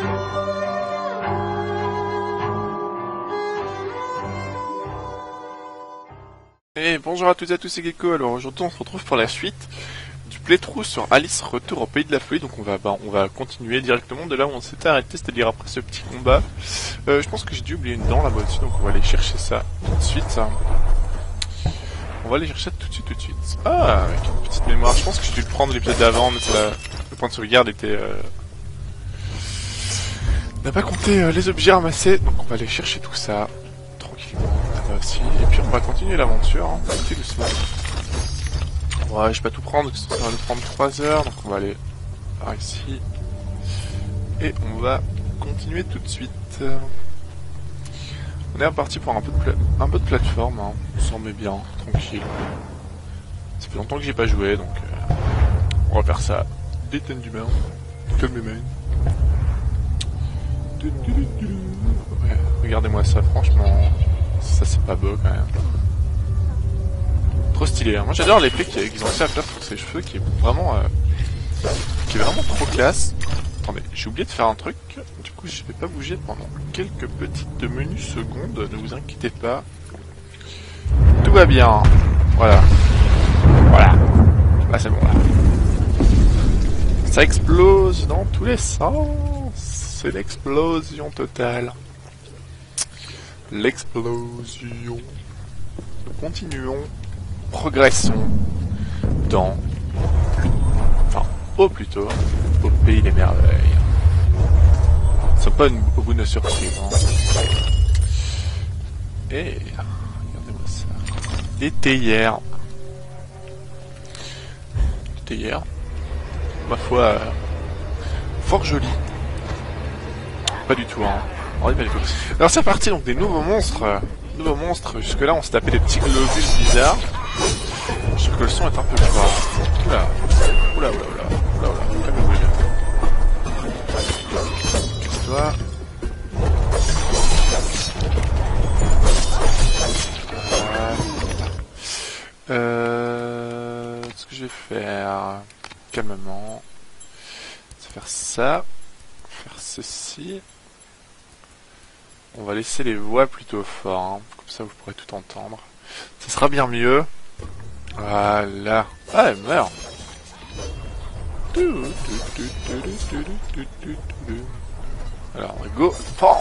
Et bonjour à toutes et à tous, c'est Gecko. Alors aujourd'hui on se retrouve pour la suite du playthrough sur Alice Retour au Pays de la Folie. Donc on va continuer directement de là où on s'était arrêté, c'est-à-dire après ce petit combat. Je pense que j'ai dû oublier une dent là-bas dessus, donc on va aller chercher ça tout de suite. On va aller chercher ça tout de suite. Ah, avec une petite mémoire. Je pense que j'ai dû le prendre l'épisode d'avant, mais le point de sauvegarde était... On n'a pas compté les objets ramassés, donc on va aller chercher tout ça tranquillement. Aussi. Et puis on va continuer l'aventure, hein, petit doucement. Ouais, je vais pas tout prendre, parce que ça va nous prendre 3 heures, donc on va aller par ici. Et on va continuer tout de suite. On est reparti pour un peu de plateforme, hein. On s'en met bien, tranquille. Ça fait longtemps que j'ai pas joué, donc on va faire ça détendument, calmement. Ouais, regardez-moi ça, franchement. Ça c'est pas beau quand même. Trop stylé, hein. Moi j'adore l'épée qu'ils ont réussi à faire pour ses cheveux qui est vraiment trop classe. Attendez, j'ai oublié de faire un truc. Du coup je vais pas bouger pendant quelques petites menus secondes. Ne vous inquiétez pas. Tout va bien. Voilà. Voilà. Là c'est bon là. Ça explose dans tous les sens. C'est l'explosion totale. L'explosion. Nous continuons, progressons dans, au pays des merveilles. Nous sommes pas au bout de nos surprises. Hein. Et regardez-moi ça. Des théières. Des théières. Ma foi, fort joli. Pas du tout, hein. Alors c'est parti, donc des nouveaux monstres. Jusque là on s'est tapé des petits globules bizarres. Je trouve que le son est un peu fort. Oula, calmez-vous. Casse-toi. Ce que je vais faire calmement, c'est faire ça, faire ceci. On va laisser les voix plutôt fort, hein. Comme ça vous pourrez tout entendre. Ça sera bien mieux. Voilà. Ah, elle meurt. Alors, on va go. Oh,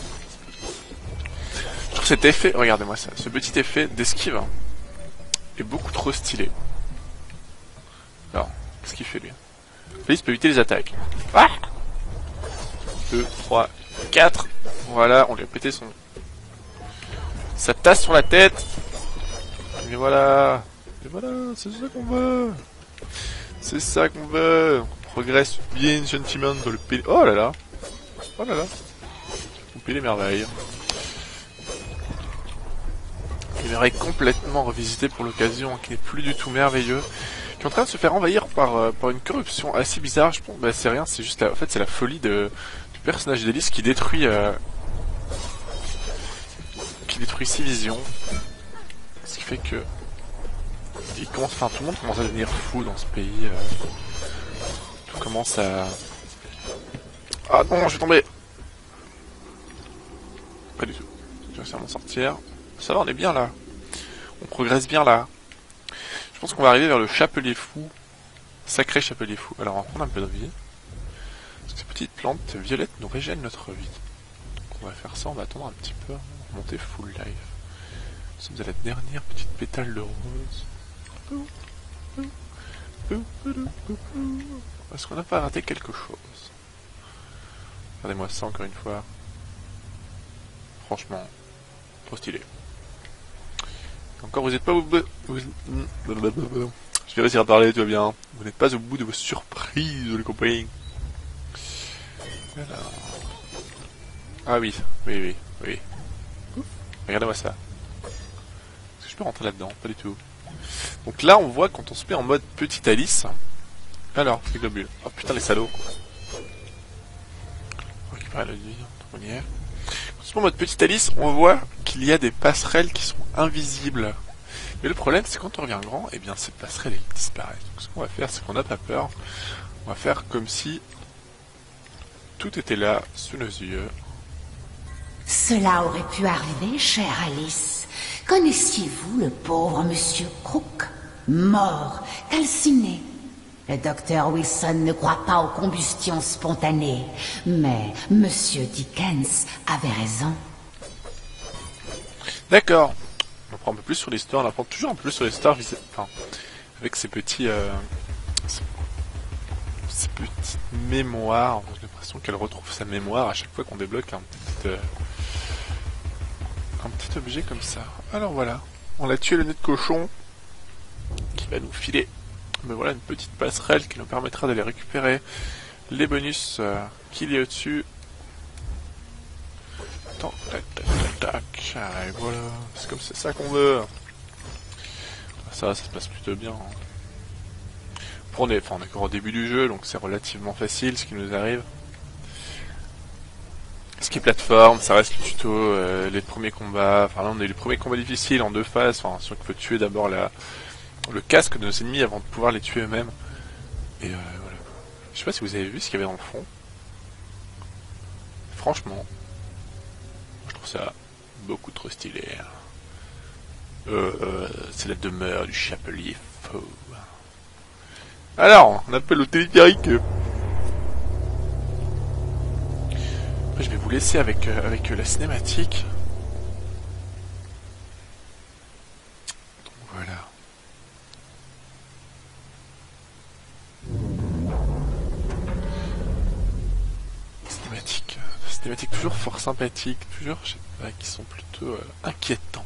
je trouve cet effet, regardez-moi ça, ce petit effet d'esquive est beaucoup trop stylé. Alors, qu'est-ce qu'il fait lui? Félix peut éviter les attaques. 2, 3, 4. Voilà, on lui a pété sa tasse sur la tête. Et voilà, c'est ça qu'on veut. C'est ça qu'on veut. On progresse bien gentiment dans le pays. Oh là là. Le pays des merveilles. Les merveilles complètement revisitées pour l'occasion, qui n'est plus du tout merveilleux. Qui est en train de se faire envahir par une corruption assez bizarre. Je pense, bah c'est rien, c'est juste en fait c'est la folie du personnage d'Alice qui détruit 6 visions, ce qui fait que tout le monde commence à devenir fou dans ce pays. Tout commence à... Ah non, je vais tomber. Pas du tout. Je vais réussir à m'en sortir. Ça va, on est bien là. On progresse bien là. Je pense qu'on va arriver vers le chapelier fou. Sacré chapelier fou. Alors on va prendre un peu de vie. Parce que ces petites plantes violettes nous régènent notre vie. Donc on va faire ça, on va attendre un petit peu. Monter full life. Nous sommes à la dernière petite pétale de rose. Est-ce qu'on n'a pas raté quelque chose? Regardez-moi ça encore une fois. Franchement, trop stylé. Encore, vous n'êtes pas au bout... Je vais réussir à parler, tout va bien. Vous n'êtes pas au bout de vos surprises, les compagnies. Alors... Ah oui. Regardez-moi ça. Est-ce que je peux rentrer là-dedans? Pas du tout. Donc là, on voit quand on se met en mode petite Alice. Alors, les globules. Oh putain, les salauds. Récupérer la vie. On y est. Quand on se met en mode petite Alice, on voit qu'il y a des passerelles qui sont invisibles. Mais le problème, c'est quand on devient grand, et bien ces passerelles elles disparaissent. Donc ce qu'on va faire, c'est qu'on n'a pas peur. On va faire comme si tout était là, sous nos yeux. Cela aurait pu arriver, chère Alice. Connaissiez-vous le pauvre monsieur Crook, mort, calciné? Le docteur Wilson ne croit pas aux combustions spontanées, mais monsieur Dickens avait raison. D'accord. On apprend un peu plus sur l'histoire, on apprend toujours un peu plus sur l'histoire, enfin, avec ces petits... ces petites mémoires. J'ai l'impression qu'elle retrouve sa mémoire à chaque fois qu'on débloque un petit objet comme ça. Alors voilà, on a tué le nez de cochon qui va nous filer, mais voilà, une petite passerelle qui nous permettra d'aller récupérer les bonus qu'il y a au-dessus. Attends, tac, tac, tac, tac, et voilà, c'est comme c'est ça qu'on veut. Ça se passe plutôt bien. On est encore au début du jeu, donc c'est relativement facile ce qui nous arrive. Ce qui est plateforme, ça reste le tuto, les premiers combats. Enfin là on a eu les premiers combats difficiles en 2 phases. Enfin, sûr qu'il faut tuer d'abord le casque de nos ennemis avant de pouvoir les tuer eux-mêmes. Et voilà. Je sais pas si vous avez vu ce qu'il y avait dans le fond. Franchement, je trouve ça beaucoup trop stylé. C'est la demeure du chapelier faux. Alors, on appelle au téléphérique. Après, je vais vous laisser avec la cinématique. Donc voilà. Cinématique toujours fort sympathique, toujours, je sais pas, qui sont plutôt inquiétants.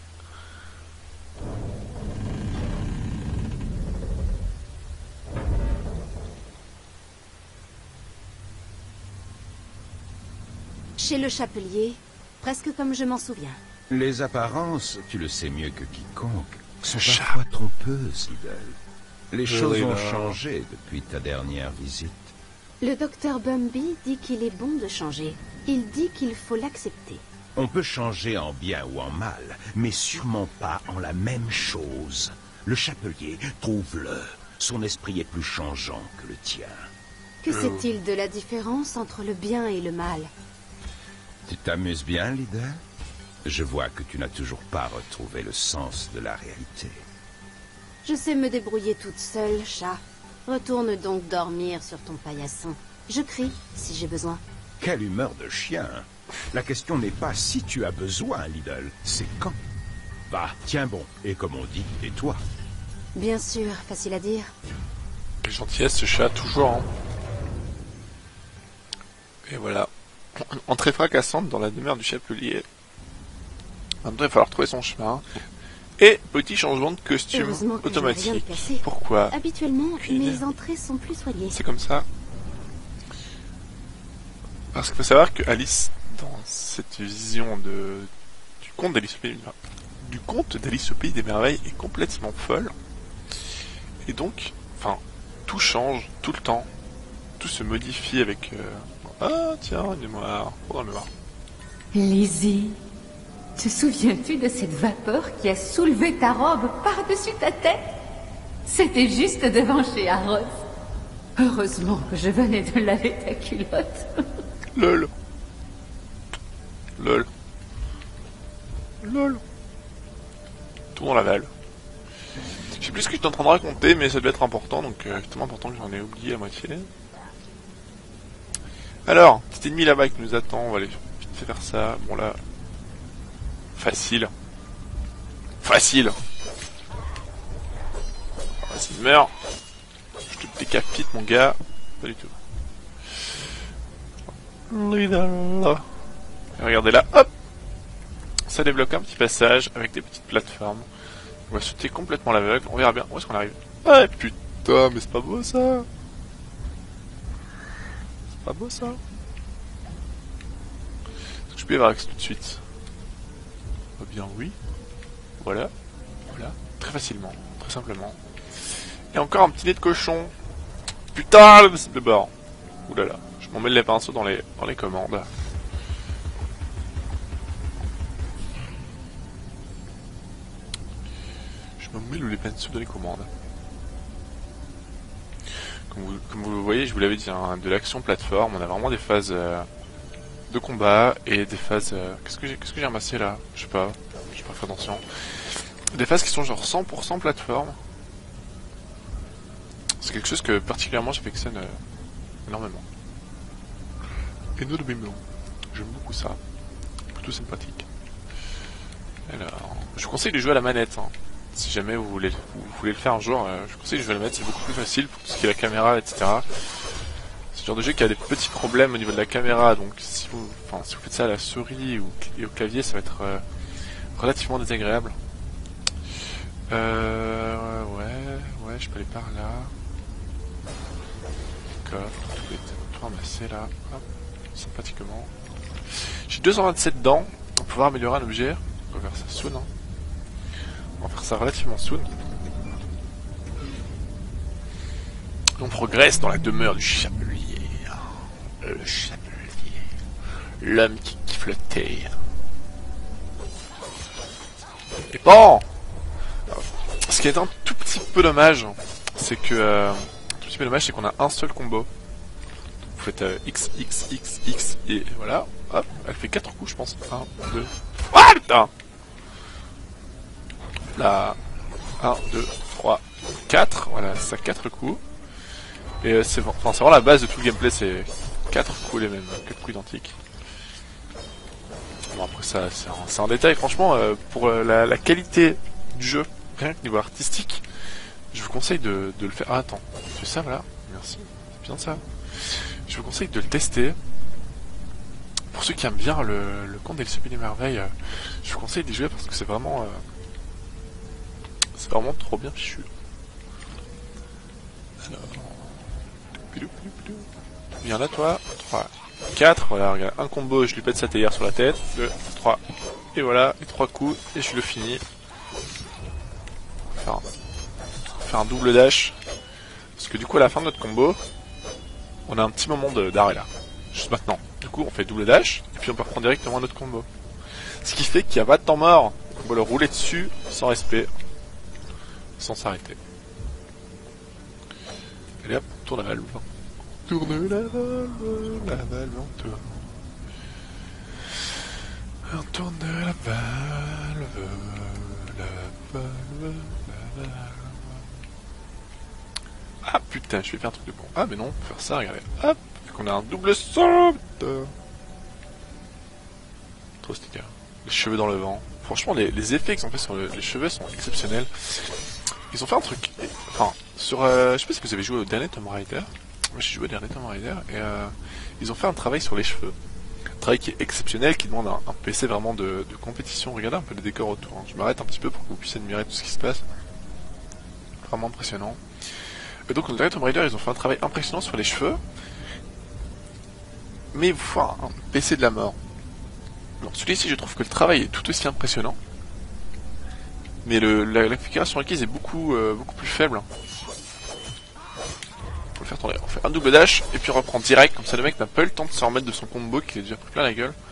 Chez le chapelier, presque comme je m'en souviens. Les apparences, tu le sais mieux que quiconque, sont Chat. parfois trompeuses, Idle. Les choses Oui, ont là. changé depuis ta dernière visite. Le docteur Bumby dit qu'il est bon de changer. Il dit qu'il faut l'accepter. On peut changer en bien ou en mal, mais sûrement pas en la même chose. Le chapelier, trouve-le. Son esprit est plus changeant que le tien. Que sait-il de la différence entre le bien et le mal? Tu t'amuses bien, Lidl? Je vois que tu n'as toujours pas retrouvé le sens de la réalité. Je sais me débrouiller toute seule, chat. Retourne donc dormir sur ton paillasson. Je crie si j'ai besoin. Quelle humeur de chien! La question n'est pas si tu as besoin, Lidl, c'est quand. Va, tiens bon, et comme on dit, et toi? Bien sûr, facile à dire. Quelle gentillesse ce chat, toujours. Hein. Et voilà. Entrée fracassante dans la demeure du chapelier. Maintenant, il va falloir trouver son chemin. Et petit changement de costume Heureusement que je n'ai rien de automatique. cassé. Pourquoi? Habituellement, Aucune idée. mes entrées sont plus soignées. C'est comme ça. Parce qu'il faut savoir que Alice, dans cette vision du conte d'Alice au Pays des Merveilles, est complètement folle. Et donc, enfin, tout change tout le temps. Tout se modifie avec... Ah, tiens, une mémoire. Oh, dans la mémoire. Lizzie, te souviens-tu de cette vapeur qui a soulevé ta robe par-dessus ta tête? C'était juste devant chez Harrods. Heureusement que je venais de laver ta culotte. LOL. LOL. LOL. Tout dans la balle. Je sais plus ce que j'étais en train de raconter, mais ça devait être important, donc c'est tellement important que j'en ai oublié la moitié. Alors, petit ennemi là-bas qui nous attend, on va aller vite fait faire ça. Bon là, facile. Facile. Vas-y, meurs. Je te décapite mon gars. Pas du tout. Et regardez là, hop. Ça débloque un petit passage avec des petites plateformes. On va sauter complètement l'aveugle, on verra bien où est-ce qu'on arrive. Ah putain, mais c'est pas beau ça. C'est pas beau ça. Est-ce que je peux y avoir accès tout de suite? Eh bien oui. Voilà. Voilà. Très facilement. Très simplement. Et encore un petit nez de cochon. Putain, le bord. Oulala. Je m'en mêle les pinceaux dans les commandes. Je me mêle les pinceaux dans les commandes. Comme vous le voyez, je vous l'avais dit, hein, de l'action plateforme. On a vraiment des phases de combat et des phases... Qu'est-ce que j'ai ramassé là? Je sais pas fait attention. Des phases qui sont genre 100% plateforme. C'est quelque chose que particulièrement j'affectionne énormément. Énormément. J'aime beaucoup ça. Plutôt sympathique. Alors, je vous conseille de jouer à la manette. Hein. Si jamais vous voulez le faire un jour, je vous conseille de jouer à la manette, c'est beaucoup plus facile pour tout ce qui est la caméra, etc. C'est le genre de jeu qui a des petits problèmes au niveau de la caméra, donc si vous faites ça à la souris ou au clavier, ça va être relativement désagréable. Ouais, je peux aller par là. D'accord, tout ramasser là, hop, sympathiquement. J'ai 227 dents, pour pouvoir améliorer un objet. On va faire ça soon, hein. On va faire ça relativement soon. On progresse dans la demeure du chapelier. Le chapelier. L'homme qui kiffe le thé. Et bon, ce qui est un tout petit peu dommage, c'est que c'est qu'on a un seul combo. Donc vous faites X, X, X, X, et voilà, hop, elle fait 4 coups je pense. 1, 2... Ah putain! Là, 1, 2, 3, 4, voilà, ça 4 coups. Et c'est vraiment la base de tout le gameplay, c'est 4 coups les mêmes, 4 coups identiques. Bon après ça, c'est un détail, franchement, pour la qualité du jeu, rien que niveau artistique, je vous conseille de le faire. Ah attends, c'est ça voilà, merci, c'est bien ça. Je vous conseille de le tester. Pour ceux qui aiment bien le conte d'Alice au Pays des Merveilles, je vous conseille d'y jouer parce que c'est vraiment trop bien fichu. Alors, viens là toi, 3, 4, voilà, regarde, un combo, je lui pète sa théière sur la tête, 2, 3, et voilà, les 3 coups, et je le finis. On va faire un double dash, parce que du coup à la fin de notre combo, on a un petit moment d'arrêt là, juste maintenant. Du coup on fait double dash, et puis on peut reprendre directement notre combo. Ce qui fait qu'il n'y a pas de temps mort, on va le rouler dessus, sans respect, sans s'arrêter. Allez hop, on tourne la valve. Tourne la valve, on tourne. On tourne la valve, la valve. Ah putain, je vais faire un truc de con. Ah mais non, on peut faire ça, regardez. Hop, vu qu'on a un double saut. Trop stylé. Les cheveux dans le vent. Franchement, les effets qu'ils ont fait sur les cheveux sont exceptionnels. Ils ont fait un truc. Enfin, sur. Je sais pas si vous avez joué au dernier Tomb Raider. Moi j'ai joué au dernier Tomb Raider et ils ont fait un travail sur les cheveux. Un travail qui est exceptionnel, qui demande un PC vraiment de compétition. Regardez un peu les décors autour. Hein. Je m'arrête un petit peu pour que vous puissiez admirer tout ce qui se passe. Vraiment impressionnant. Et donc, dans le dernier Tomb Raider, ils ont fait un travail impressionnant sur les cheveux. Mais il vous faut un PC de la mort. Bon, celui-ci, je trouve que le travail est tout aussi impressionnant. Mais la configuration requise est beaucoup plus faible. On va le faire tourner. On fait un double dash et puis on reprend direct. Comme ça, le mec n'a pas eu le temps de se remettre de son combo qui est déjà pris plein la gueule.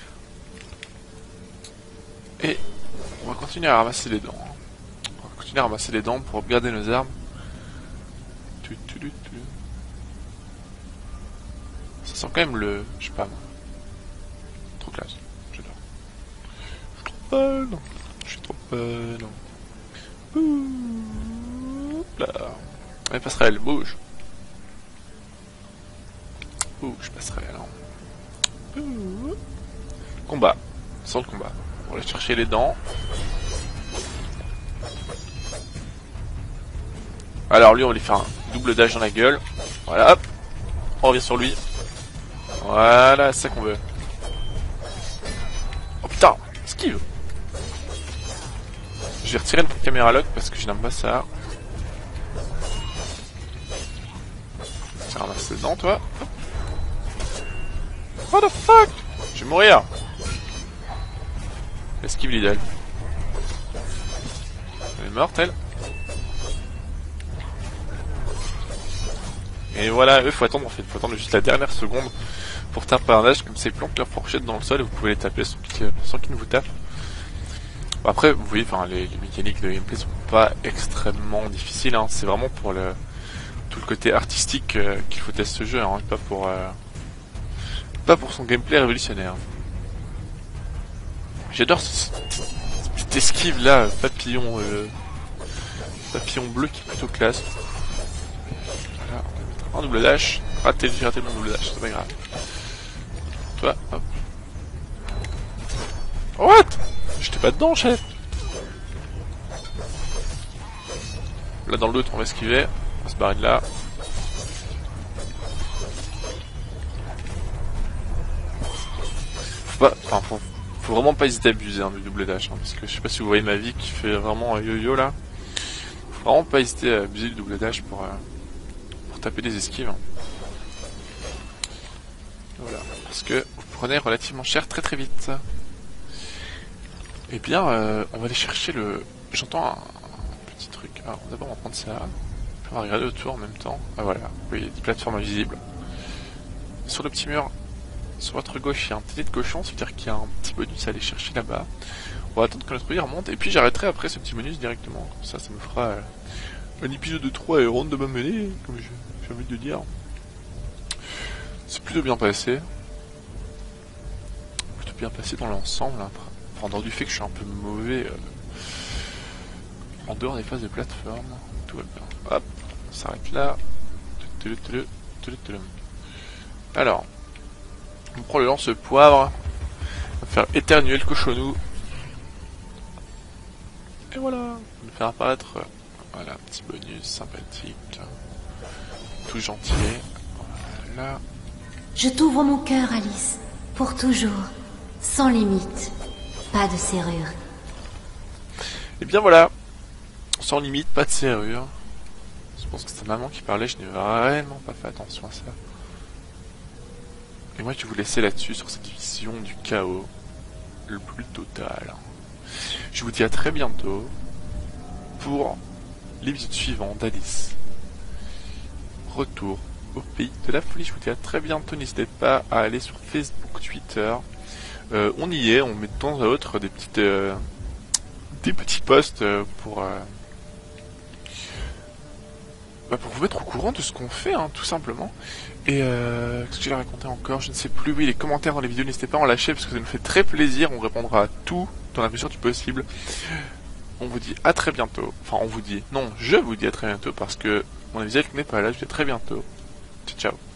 Et on va continuer à ramasser les dents. On va continuer à ramasser les dents pour garder nos armes. Ça sent quand même le... Je sais pas moi. Trop classe. J'adore. Je suis trop non. Là. Allez, passerelle, bouge. Bouge, passerelle. Combat. Sans le combat. On va aller chercher les dents. Alors lui, on va lui faire un double dash dans la gueule. Voilà, hop. On revient sur lui. Voilà, c'est ça qu'on veut. Oh putain, esquive. Je vais retirer notre caméra lock parce que je n'aime pas ça. Tu ramasses dedans, toi. Hop. What the fuck? Je vais mourir. Esquive l'idole. Elle est morte, elle. Et voilà, eux, faut attendre en fait, faut attendre juste la dernière seconde pour taper un dash, comme ça ils plantent leur fourchette dans le sol et vous pouvez les taper sans qu'ils ne vous tapent. Bon, après, vous voyez, enfin, les mécaniques de gameplay sont pas extrêmement difficiles, hein. C'est vraiment pour tout le côté artistique qu'il faut tester ce jeu, hein, pas pour son gameplay révolutionnaire. J'adore cette esquive là, papillon bleu qui est plutôt classe. Voilà, on va mettre un double dash. J'ai raté mon double dash, c'est pas grave. Toi, hop. What? J'étais pas dedans, chef. Là dans le doute, on va esquiver. On va se barrer de là. Faut vraiment pas hésiter à abuser du double dash, hein, parce que je sais pas si vous voyez ma vie qui fait vraiment un yo-yo là. Faut vraiment pas hésiter à abuser du double dash pour taper des esquives. Hein. Voilà, parce que vous prenez relativement cher très très vite. Eh bien, on va aller chercher le... J'entends un petit truc. Alors d'abord on va prendre ça. On va regarder autour en même temps. Ah voilà, oui, il y a des plateformes invisibles. Sur le petit mur, sur votre gauche, il y a un petit nid de cochon, c'est-à-dire qu'il y a un petit bonus à aller chercher là-bas. On va attendre que notre vie remonte, et puis j'arrêterai après ce petit bonus directement. Comme ça me fera un épisode de 3 et ronde de ma mêlée, comme j'ai envie de dire. C'est plutôt bien passé. Plutôt bien passé dans l'ensemble, hein. En dehors du fait que je suis un peu mauvais en dehors des phases de plateforme. Tout va bien. Hop, on s'arrête là. Alors, on prend le lance-poivre. On va faire éternuer le cochonou. Et voilà. On va faire apparaître voilà, un petit bonus sympathique. Tout gentil. Voilà. Je t'ouvre mon cœur, Alice. Pour toujours. Sans limite. Pas de serrure. Et bien voilà. Sans limite, pas de serrure. Je pense que c'est maman qui parlait, je n'ai vraiment pas fait attention à ça. Et moi je vais vous laisser là-dessus, sur cette vision du chaos le plus total. Je vous dis à très bientôt pour l'épisode suivant d'Alice. Retour au pays de la folie. Je vous dis à très bientôt, n'hésitez pas à aller sur Facebook, Twitter. On y est, on met de temps à autre des petits posts pour vous mettre au courant de ce qu'on fait, hein, tout simplement. Et qu'est-ce que j'ai raconté encore? Je ne sais plus. Oui, les commentaires dans les vidéos, n'hésitez pas à en lâcher parce que ça nous fait très plaisir. On répondra à tout dans la mesure du possible. On vous dit à très bientôt. Enfin, on vous dit. Non, je vous dis à très bientôt parce que mon visage n'est pas là. Je vous dis à très bientôt. Ciao, ciao.